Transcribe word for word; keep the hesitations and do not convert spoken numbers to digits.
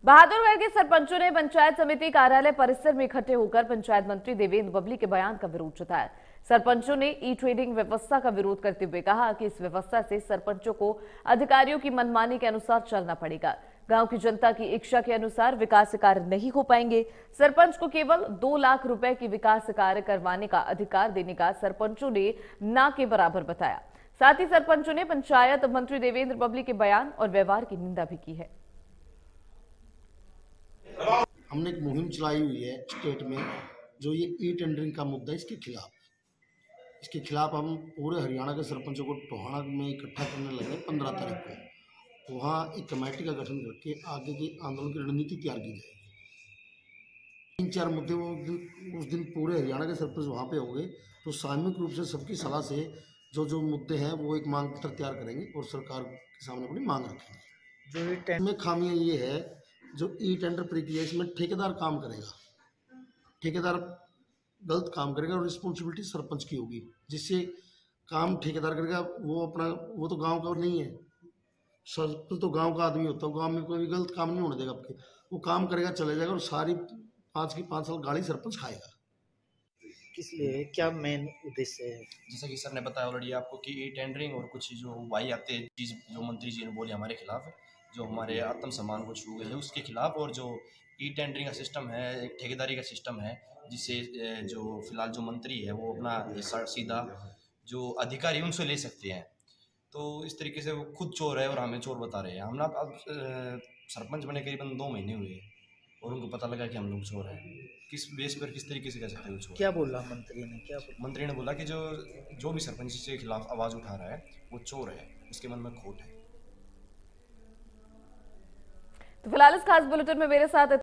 बहादुरगढ़ के सरपंचों ने पंचायत समिति कार्यालय परिसर में इकट्ठे होकर पंचायत मंत्री देवेंद्र बबली के बयान का विरोध जताया। सरपंचों ने ई ट्रेडिंग व्यवस्था का विरोध करते हुए कहा कि इस व्यवस्था से सरपंचों को अधिकारियों की मनमानी के अनुसार चलना पड़ेगा। गांव की जनता की इच्छा के अनुसार विकास कार्य नहीं हो पाएंगे। सरपंच को केवल दो लाख रुपए की विकास कार्य करवाने का अधिकार देने का सरपंचों ने ना के बराबर बताया। साथ ही सरपंचों ने पंचायत मंत्री देवेंद्र बबली के बयान और व्यवहार की निंदा भी की है। हमने एक मुहिम चलाई हुई है स्टेट में, जो ये ई टेंडरिंग का मुद्दा है, इसके खिलाफ इसके खिलाफ हम पूरे हरियाणा के सरपंचों को टोहाना में इकट्ठा करने लगे। पंद्रह तारीख को वहाँ एक कमेटी का गठन करके आगे की आंदोलन की रणनीति तैयार की जाएगी। तीन चार मुद्दे वो दिन उस दिन पूरे हरियाणा के सरपंच वहाँ पे होंगे, तो सामूहिक रूप से सबकी सलाह से जो जो मुद्दे हैं वो एक मांग पत्र तैयार करेंगे और सरकार के सामने अपनी मांग रखेंगे। जो में खामियाँ ये है, जो ई टेंडर प्रक्रिया इसमें ठेकेदार काम करेगा, ठेकेदार गलत काम करेगा और रिस्पॉन्सिबिलिटी सरपंच की होगी, जिससे काम ठेकेदार करेगा वो अपना वो तो गांव का नहीं है, सरपंच तो गांव का आदमी होता है, गांव में कोई गलत काम नहीं होने देगा आपके, वो काम करेगा चले जाएगा और सारी पाँच की पाँच साल गाड़ी सरपंच खाएगा। किस लिए, क्या मेन उद्देश्य है? जैसा कि सर ने बताया ऑलरेडी आपको कि ई टेंडरिंग और कुछ जो वाई आते चीज़ जो मंत्री जी ने बोले हमारे खिलाफ, जो हमारे आत्म सम्मान को छू गए है उसके खिलाफ, और जो ई टेंडरिंग का सिस्टम है, एक ठेकेदारी का सिस्टम है, जिससे जो फिलहाल जो मंत्री है वो अपना सीधा जो अधिकारी उनसे ले सकते हैं। तो इस तरीके से वो खुद चोर है और हमें चोर बता रहे हैं। हम ना अब सरपंच बने करीबन दो महीने हुए और उनको पता लगा कि हम लोग चोर हैं। किस बेस पर किस तरीके से कह सकते हैं वो चोर? क्या बोला मंत्री ने? क्या बोला? मंत्री ने बोला कि जो जो भी सरपंच के खिलाफ आवाज़ उठा रहा है वो चोर है, उसके मन में खोट है। तो फिलहाल इस खास बुलेटिन में मेरे साथ